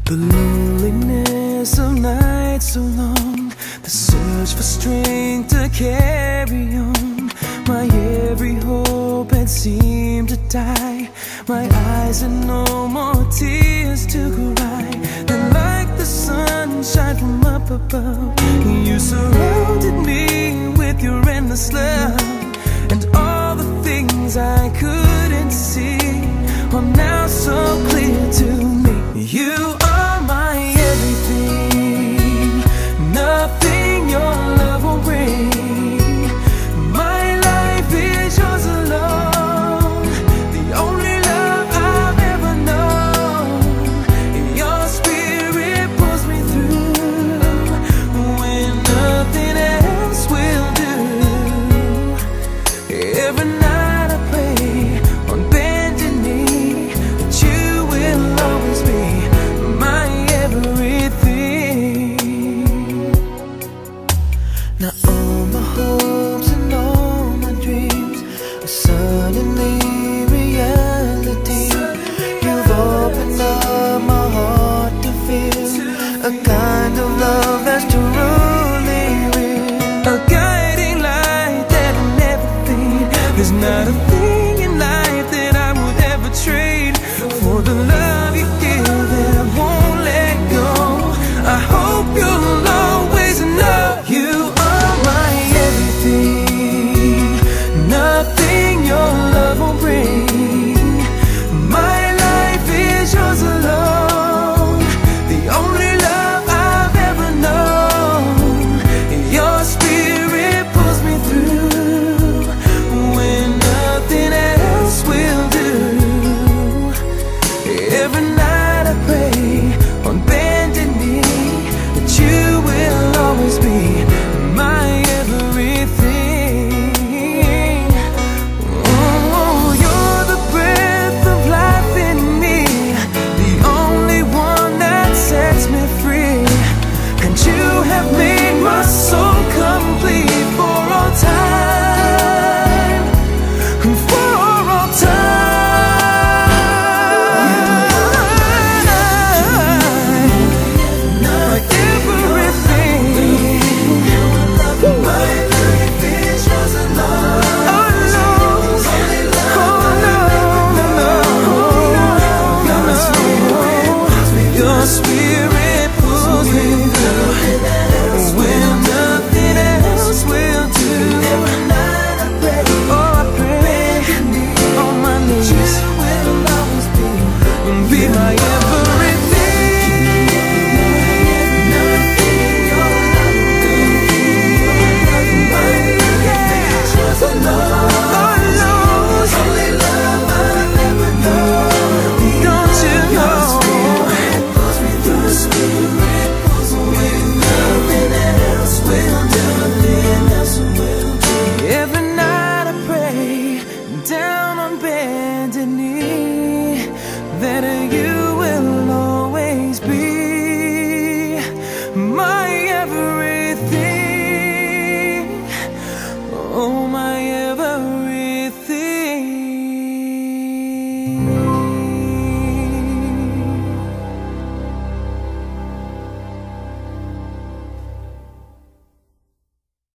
The loneliness of nights so long, the search for strength to carry on. My every hope had seemed to die. My eyes had no more tears to cry. Then like the sunshine from up above, you surrounded me with your endless love. And all the things I couldn't see are now so clear to me. You are my everything, nothing your love will bring. My life is yours alone, the only love I've ever known. Your spirit pulls me through when nothing else will do. Every night I pray on bended knee that you will always be my everything. Now all my hopes and all my dreams are suddenly reality. You've opened up my heart to feel a kind of love that's truly real, a guiding light that will never fade. There's not a thing in life that I would ever trade for the love you give that I won't let go. I hope you'll always know you are my everything, nothing your love will bring. My life is yours alone, the only love I've ever known. Your spirit pulls me through when nothing else will do. Every night I pray on bended knee that you will always be my everything. Oh, you're the breath of life in me, the only one that sets me free. And you have made my soul complete for all time, for all time. My everything, my life is yours alone. Oh no, oh no, no, no. Your spirit pulls me through when nothing else will do. Every night I pray, oh I pray on my knees, you will always be my everything. Nothing your love will bring. My life is yours alone. Oh Lord, only love I've ever known. Don't you know? Pulls me through the spirit, pulls me nothing else will do. Nothing else will do. Every night I pray down on bended knee that you will always be my everything. Oh my